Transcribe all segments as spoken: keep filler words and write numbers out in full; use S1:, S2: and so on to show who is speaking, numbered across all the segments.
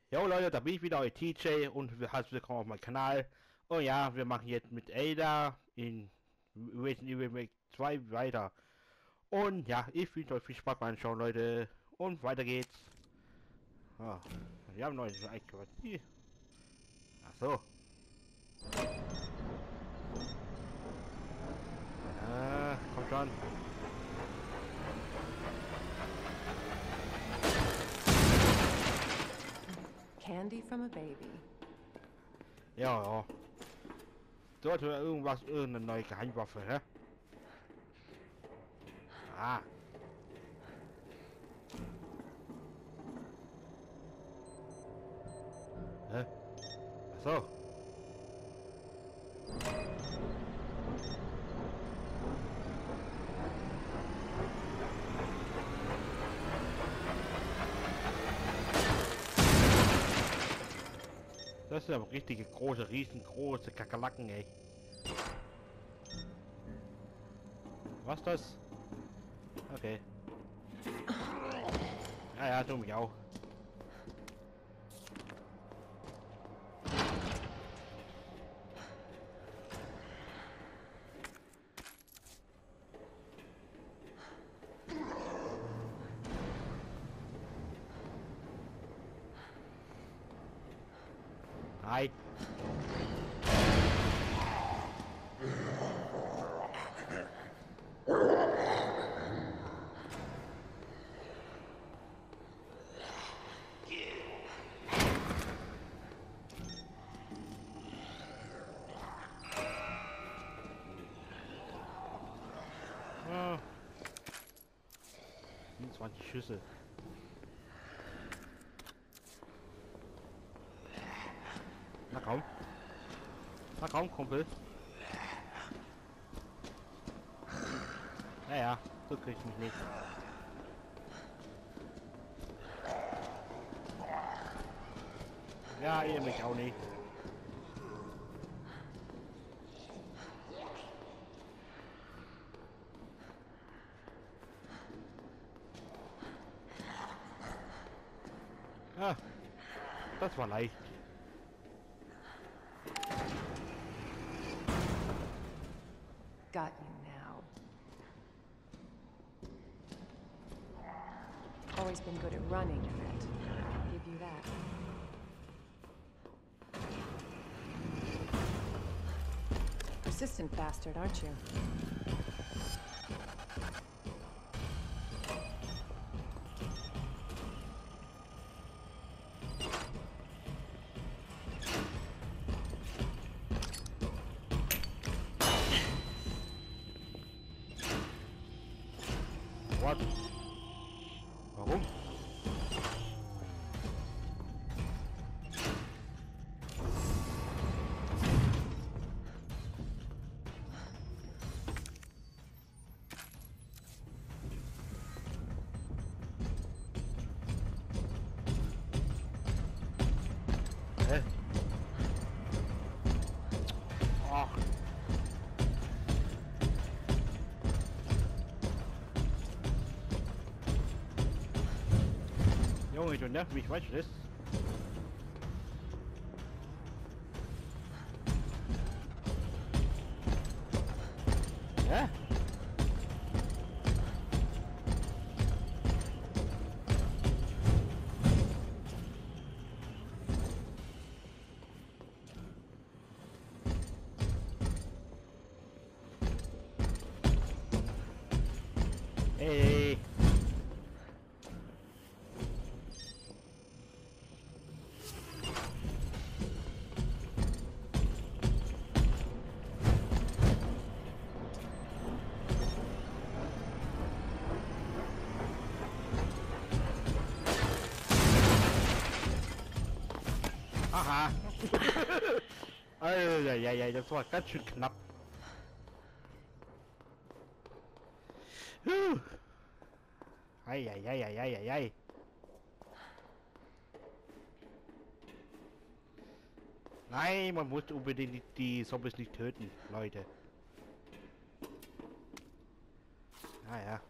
S1: Jo Leute, da bin ich wieder, euer T J und herzlich willkommen auf meinem Kanal. Und ja, wir machen jetzt mit Ada in Resident Evil zwei weiter. Und ja, ich wünsche euch viel Spaß beim Anschauen, Leute. Und weiter geht's. Ah, wir haben neue Eingewöhnt. Ach so. Ah, komm schon.
S2: Candy from a baby.
S1: Ja, ja. Sollte irgendwas, irgendeine neue Geheimwaffe, hä? Ah. Hä? Ach so. Das sind aber richtige große, riesengroße Kakerlaken, ey. Was das? Okay. Ja, ja, du mich auch. Hi. Ah, siebenundzwanzig Schüsse. Na komm. Na komm, Kumpel. Naja, so krieg ich mich nicht. Ja, ihr mich auch nicht. Ah, das war leicht.
S2: Got you now. Always been good at running, Annette. I'll give you that. Persistent bastard, aren't you?
S1: What? Warum? Hä? Ach. Junge, du nervst mich, weißt du das? Hä? Hey. Aha. Also, ja, ja, ja, das war ganz schön knapp. Huh. Ei, ei, ei, ei, ei, ei, ei. Nein, man muss unbedingt die Zombies nicht töten, Leute. Naja.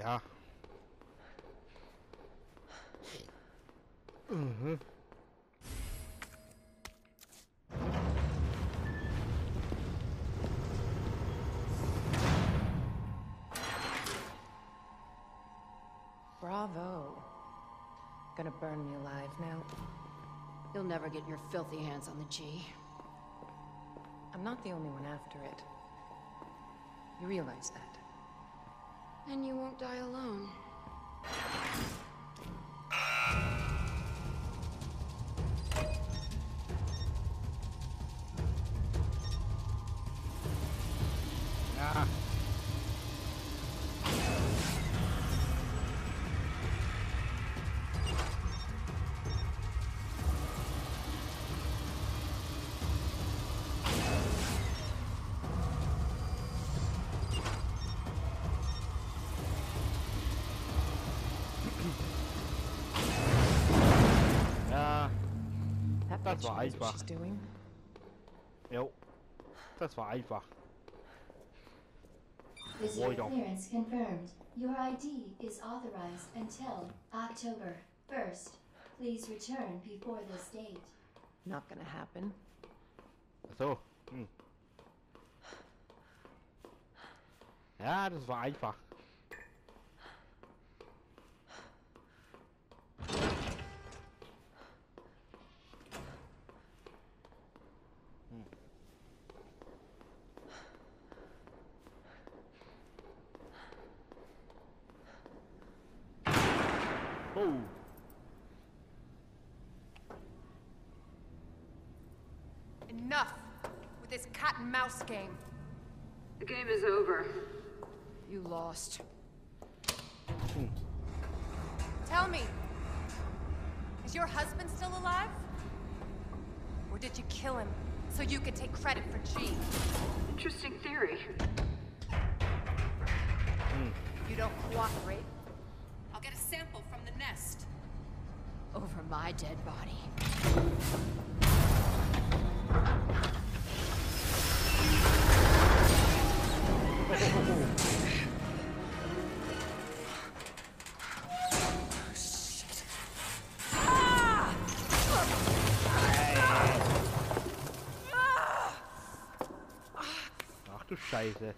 S1: ja. Mhm.
S2: Bravo. Gonna burn me alive now.
S3: You'll never get your filthy hands on the G.
S2: I'm not the only one after it. You realize that?
S3: And you won't die alone.
S1: Ja. Ja,
S2: That
S1: Das
S2: bitch
S1: war
S2: knows what
S1: einfach.
S2: she's doing.
S1: jo. Das war einfach.
S4: Visitor
S1: Boy, don't.
S4: clearance confirmed. Your I D is authorized until October first. Please return before this date.
S2: Not gonna happen.
S1: So. Hm. Ja, das war einfach. Oh.
S5: Enough with this cat and mouse game.
S3: The game is over. You lost.
S5: Tell me, is your husband still alive? Or did you kill him so you could take credit for G?
S3: Interesting theory.
S5: You don't cooperate, I'll get a sample from the nest.
S3: Over my dead body.
S1: Ach du Scheiße.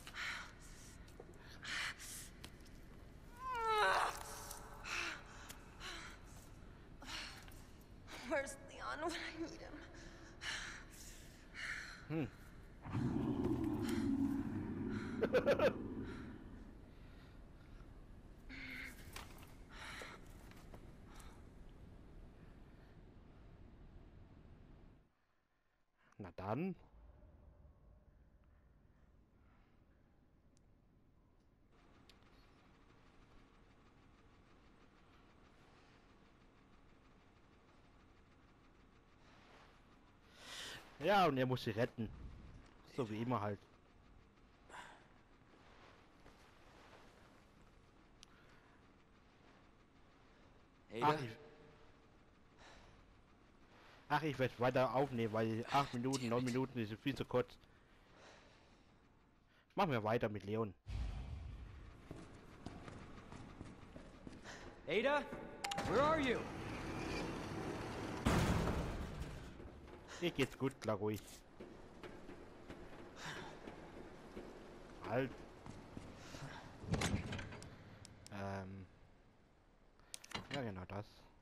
S5: Where's Leon when I need him?
S1: Na dann. Ja, und er muss sie retten. So wie immer halt.
S6: Ada?
S1: Ach, ich, ach, ich werde weiter aufnehmen, weil acht Minuten, neun Minuten ist viel zu kurz. Machen wir weiter mit Leon.
S6: Ada? Where are you?
S1: Mir geht's gut, klar ruhig. Halt. Ähm. Ja, genau das.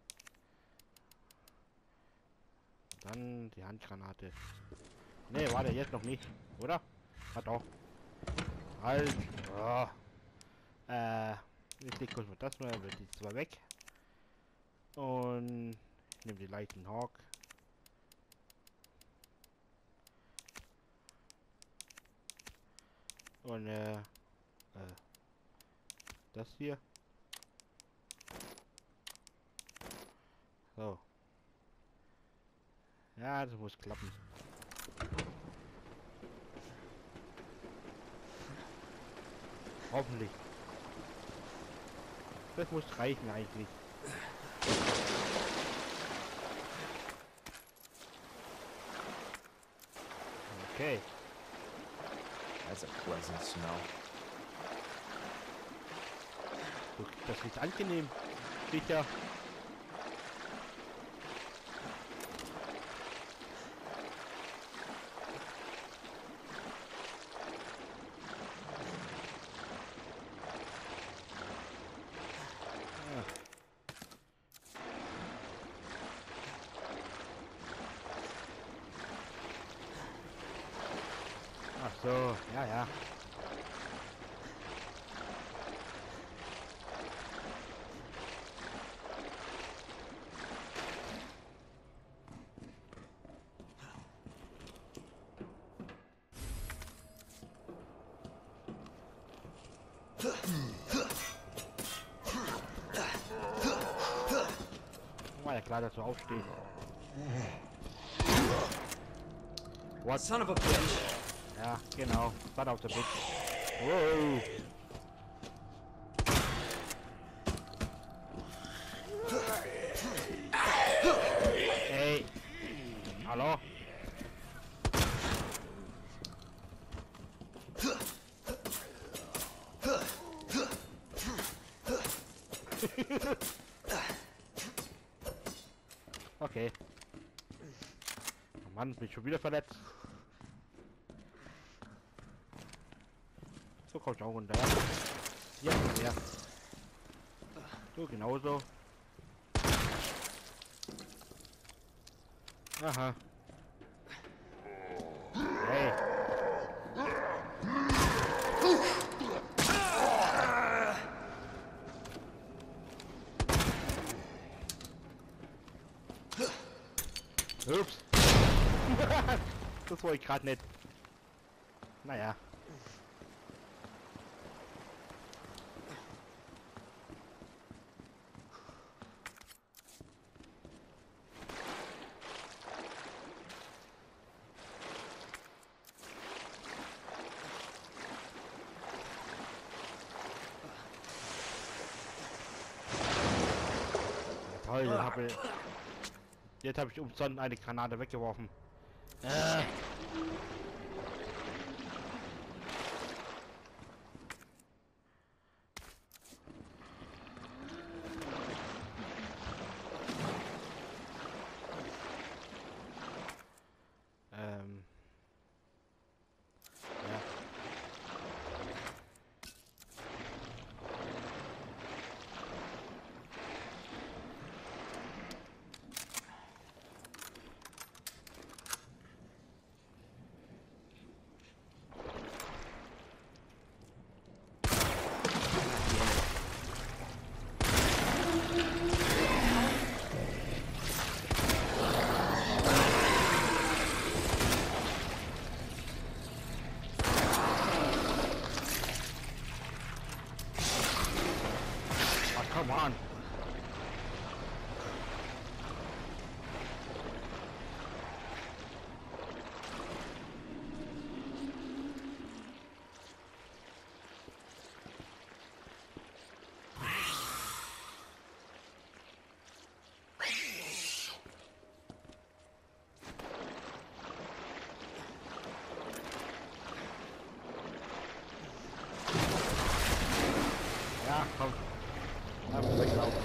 S1: Dann die Handgranate. Ne, warte, jetzt noch nicht, oder? Ah doch. Halt. Oh. Äh. Ich leg kurz mal das mal, wird die zwei weg. Und ich nehme die leichten Hawk. Und äh, äh, das hier. So. Ja, das muss klappen. Hoffentlich. Das muss reichen eigentlich. Okay.
S6: That's a pleasant smell.
S1: So, das ist angenehm. Sicher. Ach so, ja, ja. War ja klar, dass du aufstehst. What?
S6: Son of a bitch.
S1: Ja, genau. Warte auf der Bitch. Wow. Ey. Hallo? Okay. Oh Mann, bin ich schon wieder verletzt. So komm ich auch runter. Ja, ja. So genauso. Aha. Hey. Ups. Das wollte ich gerade nicht. Naja. Toll, jetzt habe ich, jetzt hab ich umsonst eine Granate weggeworfen. Äh. Ähm. Ja. Come on. Ja, komm. Einfach weglaufen.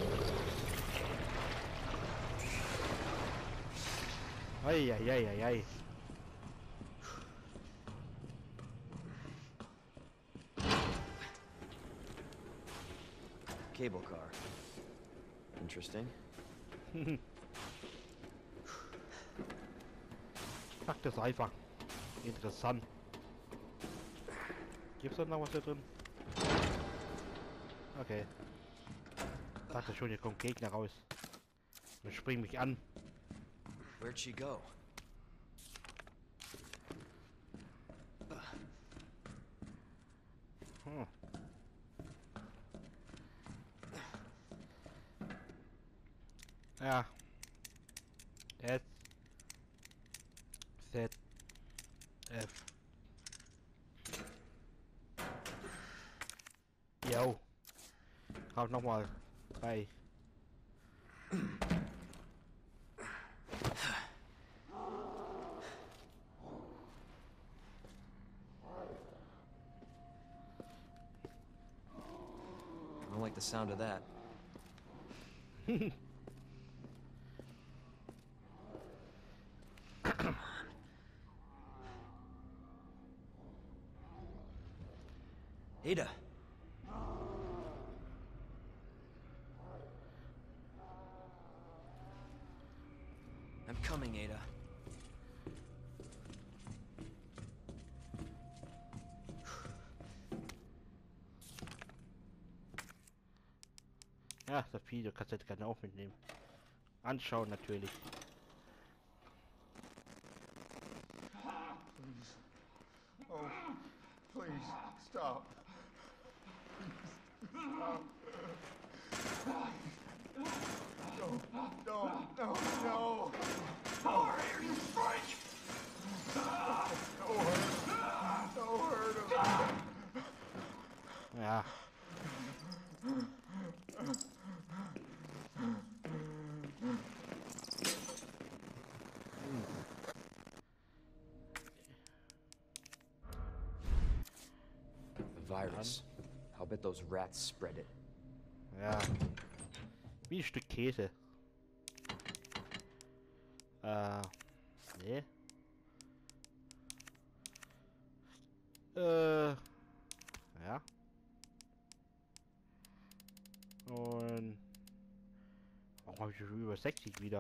S1: Eieieiei.
S6: Cable car. Interesting.
S1: Pack das einfach. Interessant. Gibt's da noch was da drin? Okay. Dachte schon, hier kommt Gegner raus. Und springen mich an.
S6: Where'd she go?
S1: Hm. Ja. S. Z. F. Jo. Hab nochmal. Drei.
S6: I don't like the sound of that. Ada. I'm coming, Ada.
S1: Ja, das Video kannst du jetzt gerne auch mitnehmen. Anschauen natürlich.
S7: Oh, please, stop. Stop. No, no, no, no. Sorry, are you French? No hurt. No hurt him.
S1: Ja.
S6: The virus. I'll bet those rats spread it.
S1: Ja. Wie ein Stück Käse. Äh. Nee. Äh. Ja. Und. Warum habe ich schon über sechzig wieder?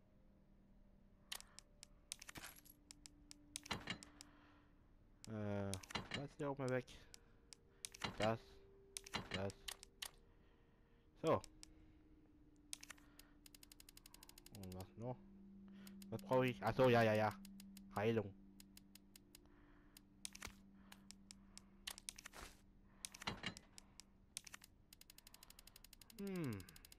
S1: Äh. Das ist ja auch mal weg. Das. Das. So. Und was noch? Was brauche ich? Achso, ja, ja, ja. Heilung. Hm.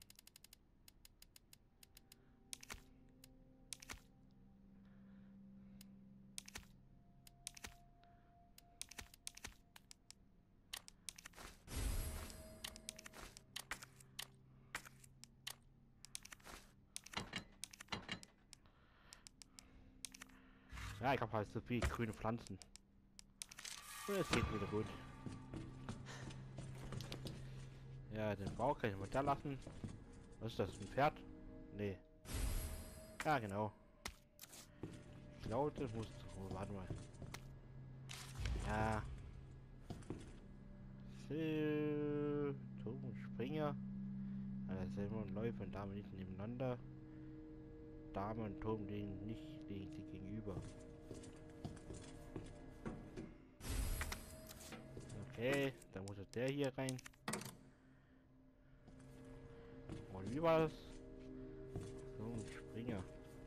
S1: Ja, ich habe halt so viel grüne Pflanzen. Und es geht wieder gut. Ja, den Bau kann ich mal da lassen. Was ist das? Ein Pferd? Nee. Ja, genau. Ich glaube, das muss... Oh, warte mal. Ja. So. Turm, Springer. Also Silber und Läufer und Dame nicht nebeneinander. Dame und Turm liegen nicht liegen sich gegenüber. Okay, dann muss der hier rein. Und wie war das? So ein Springer.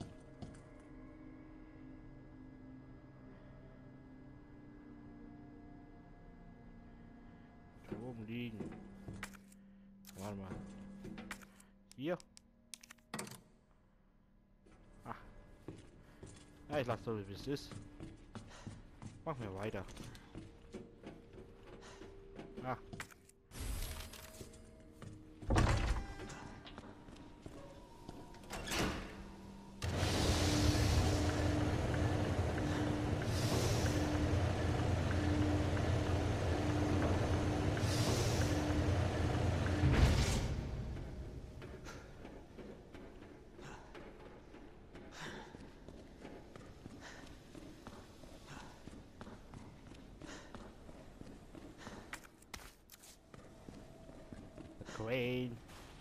S1: Da oben liegen. Warte mal. Hier. Ach. Ja, ich lasse so wie es ist. Machen wir weiter. Ah. Crane.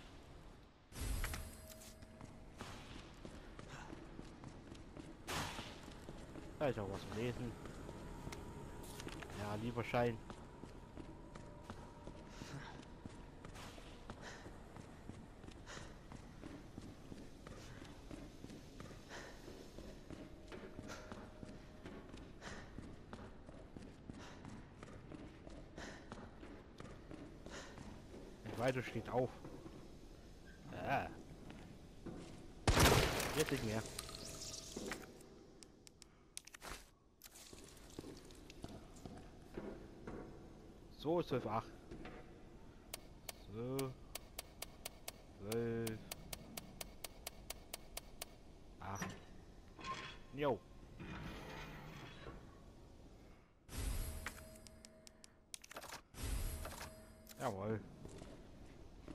S1: Da ist auch was zu lesen. Ja, Lieferschein. Weiter steht auf. Ah. Jetzt nicht mehr. So, zwölf, acht. So. zwölf. acht. Jo. Jawohl.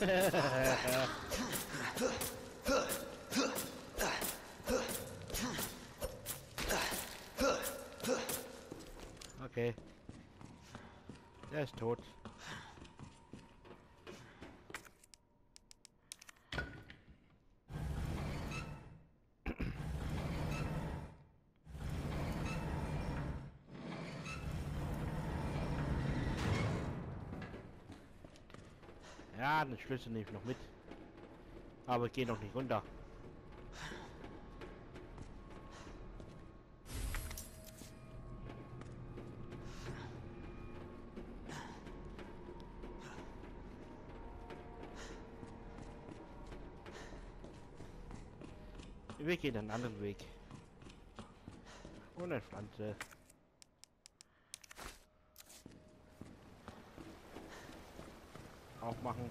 S1: Okay. Der ist tot. Ja, den Schlüssel nehme ich noch mit. Aber geh noch nicht runter. Wir gehen einen anderen Weg. Und eine Pflanze. Aufmachen.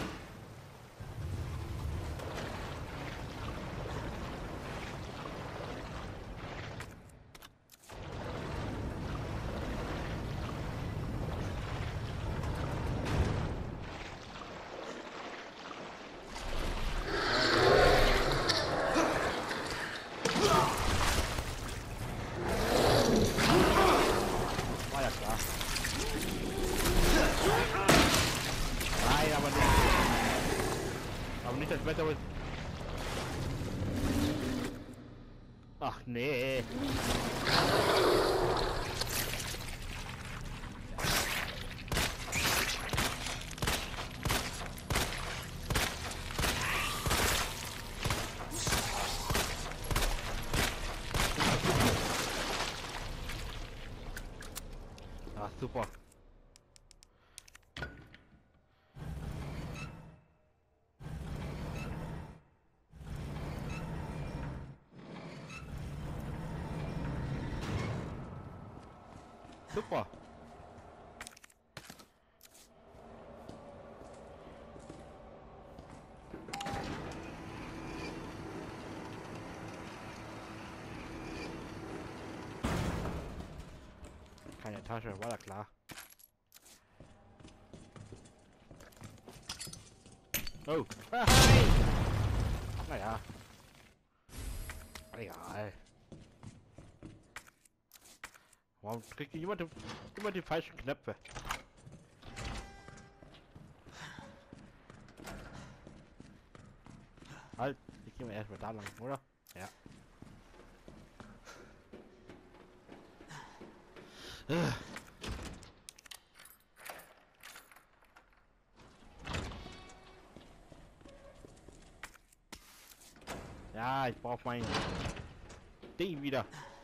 S1: War ja klar. Nein, aber nicht. Aber nicht das Wetter. Ach nee. Ah, super. Super. Keine Tasche, war da klar. Oh. Ah, hey. Naja. Egal. Warum kriegt jemand immer die falschen Knöpfe? Halt, ich gehe mal erstmal da lang, oder? Ja. Ja, ich brauche mein Ding wieder.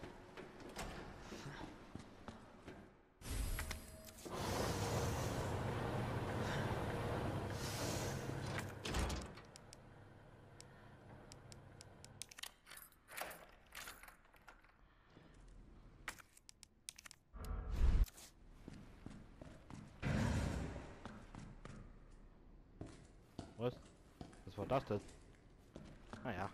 S1: Was? Was war das denn? Ah ja.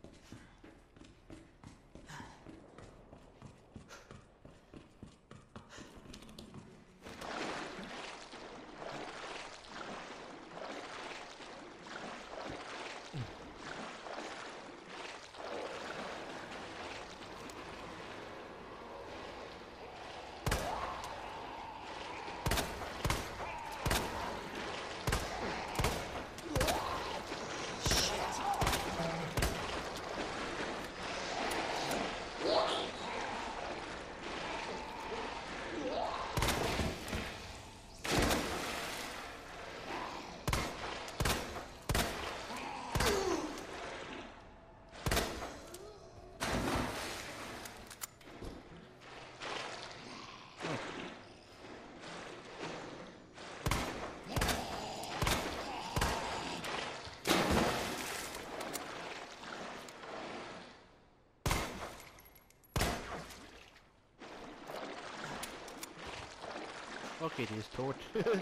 S1: Okay, die ist tot.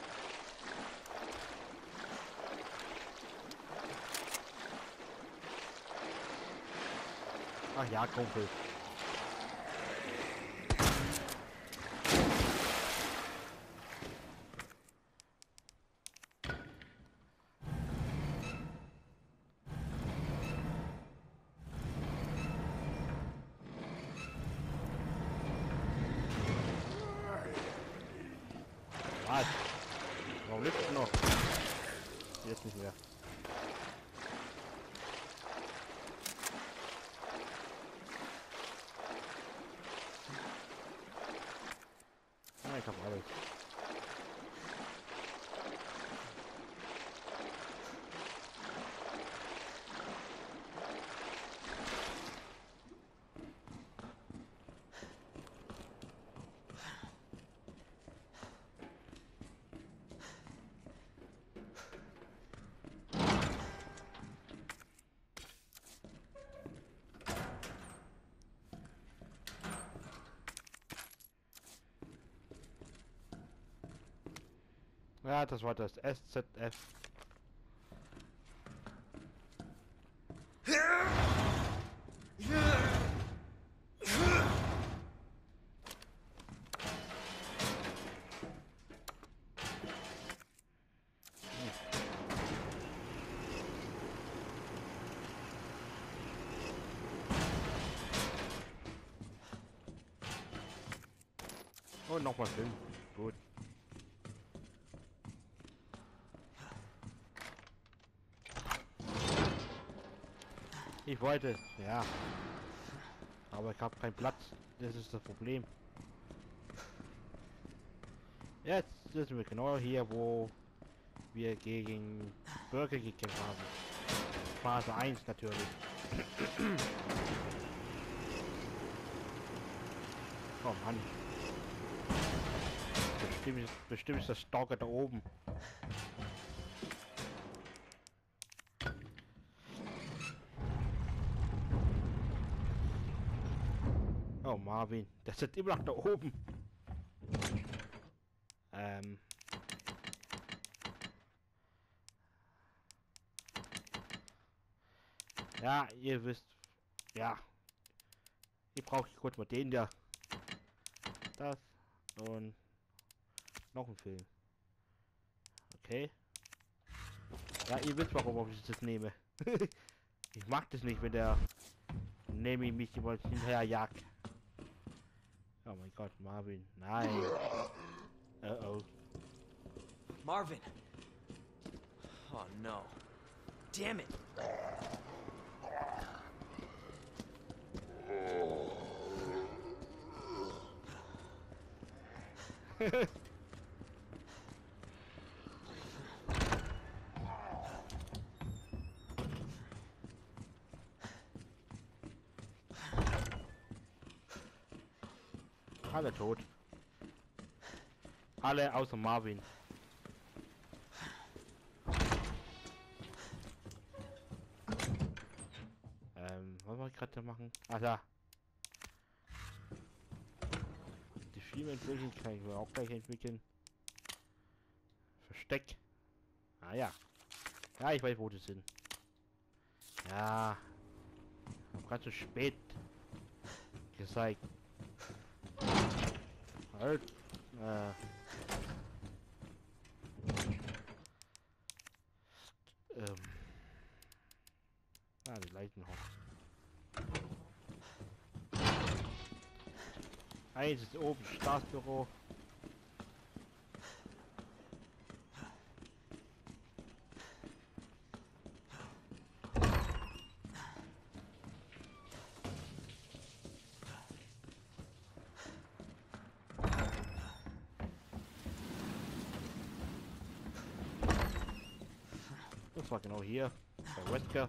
S1: Ach ja, Kumpel. jetzt nicht mehr. Ja, ich hab alles. Ja, das war das S Z F. Und nochmal Film. Gut. Ich wollte, ja. Aber ich habe keinen Platz. Das ist das Problem. Jetzt sind wir genau hier, wo wir gegen Bürger gekämpft haben. Phase eins natürlich. Oh Mann. Bestimmt ist, bestimmt ist das Stalker da oben. Oh Marvin, der sitzt immer noch da oben. Ähm. Ja, ihr wisst. Ja. Ich brauche kurz mal den da. Das. Und noch ein Film. Okay. Ja, ihr wisst, warum ich das nehme. Ich mag das nicht, wenn der nehme ich mich jemand hinterher jagt. Oh mein Gott, Marvin. Nein. Uh oh.
S6: Marvin! Oh no. Damn it!
S1: Alle tot. Alle außer Marvin. Ähm, was wollte ich gerade machen? Ah, da. Die Filme entwickeln kann ich mir auch gleich entwickeln. Versteck. Ah ja. Ja, ich weiß, wo die sind. Ja. Hab ganz zu spät gezeigt. Halt. Äh. Ähm. Ah, die Leitenhof. Eins ist oben, Staatsbüro. Das war genau hier, bei Wesker.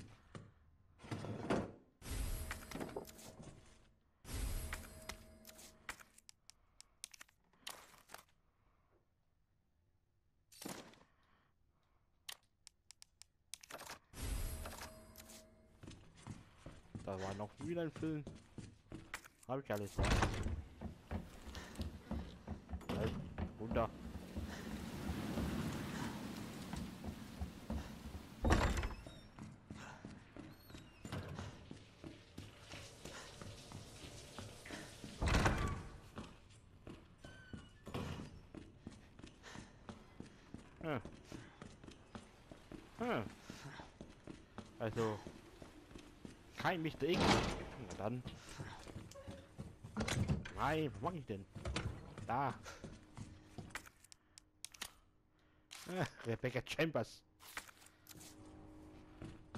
S1: Da war noch wieder ein Film. Habe ich alles da. Halt, runter. Hm. Hm. Also kein Mister X. Na dann. Nein, was mach ich denn? Da. Ah, Rebecca Chambers.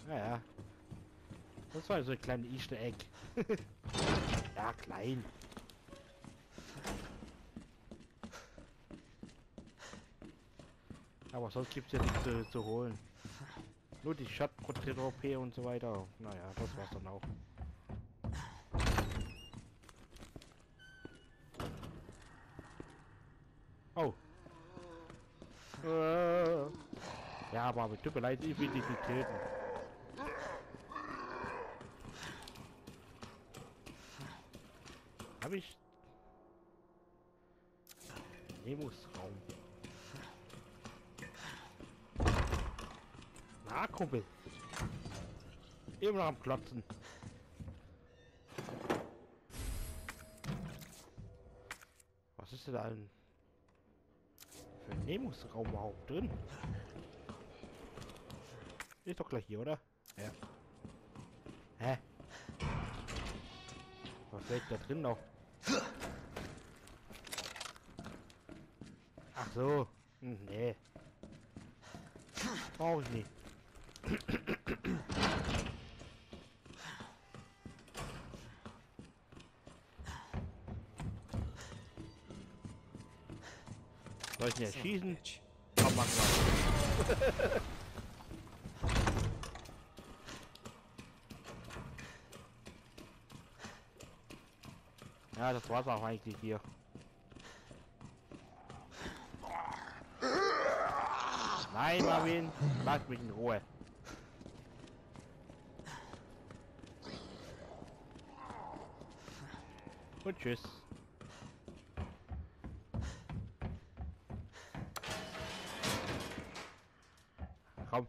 S1: Naja. Das war so ein kleines Easter Egg. Ja, klein. Aber sonst gibt es ja nichts zu, zu holen. Nur die Schattprotrophäe und so weiter. Naja, das war's dann auch. Oh. Äh. Ja, aber tut mir leid, ich will dich nicht töten. Hab ich... Nemusraum. Na, Kumpel. Immer noch am Klotzen. Was ist denn da ein... für ein Nemusraum überhaupt drin? Ist doch gleich hier, oder? Ja. Hä? Was fällt da drin noch? Ach so. Hm, nee. Brauche ich nicht. Soll ich ihn erschießen? Komm, mach mal. Ja, das war's auch eigentlich hier. Nein, Marvin, lass mich in Ruhe. Und tschüss. Komm.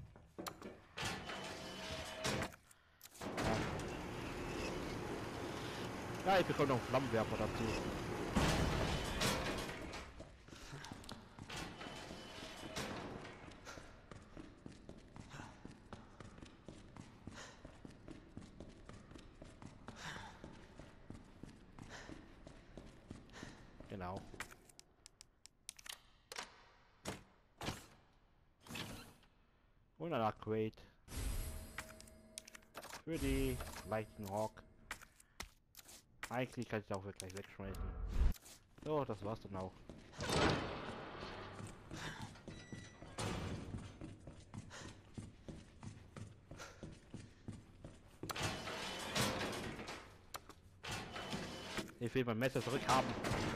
S1: Ja, ich bekomme noch einen Flammenwerfer dazu. Genau. Und ein Upgrade. Für die leichten Rock. Eigentlich kann ich auch gleich wegschmeißen. So, das war's dann auch. Ich will mein Messer zurückhaben.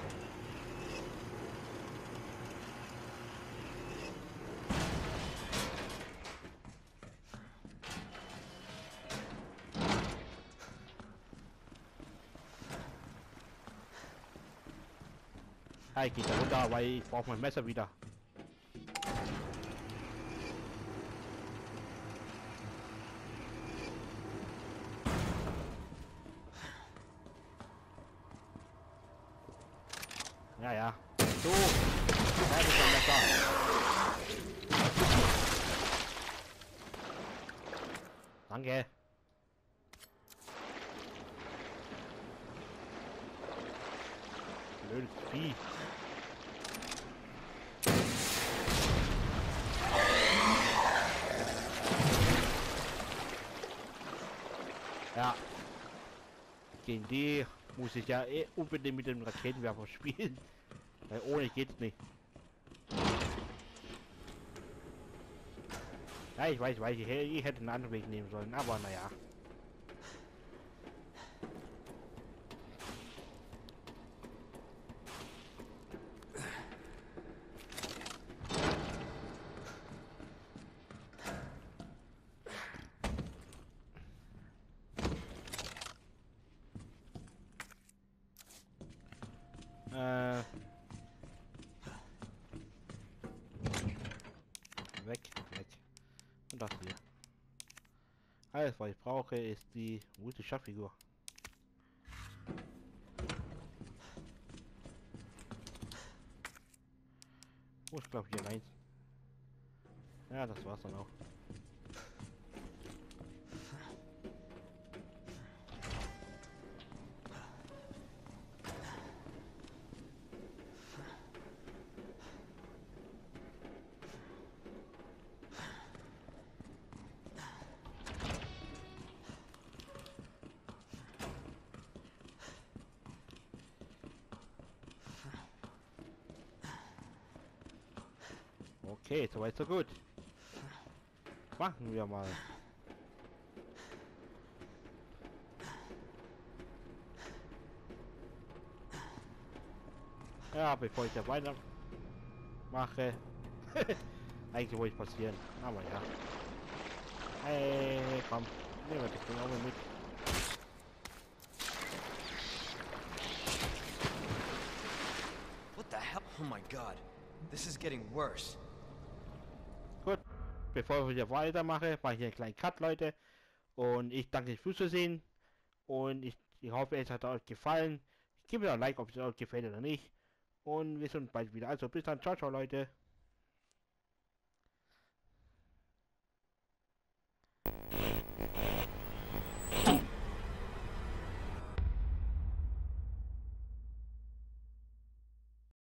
S1: Ja, ich gehe da runter, weil ich brauche mein Messer wieder. Ja, ja. So. Da ist mein Messer. Danke. Blödes Vieh. Ja. Gegen die muss ich ja eh unbedingt mit dem Raketenwerfer spielen. Weil ohne geht's nicht. Ja, ich weiß, weiß, ich, ich hätte einen anderen Weg nehmen sollen, aber naja. Äh. Weg, weg. Und das hier. Alles, was ich brauche, ist die gute Schachfigur. Oh, ich glaube hier eins. Ja, das war's dann auch. Okay, soweit so gut. Machen wir mal. Ja, bevor ich ja weiter mache. Eigentlich wollte ich passieren. Aber ja. Hey, komm. Nehmen wir das Ding auch mal mit.
S6: What the hell? Oh my god. This is getting worse.
S1: Gut. Bevor ich ja weitermache, mache ich einen kleinen Cut, Leute. Und ich danke fürs Zusehen. Und ich, ich hoffe, es hat euch gefallen. Gebt mir ein Like, ob es euch gefällt oder nicht. Und wir sehen uns bald wieder. Also bis dann. Ciao, ciao, Leute.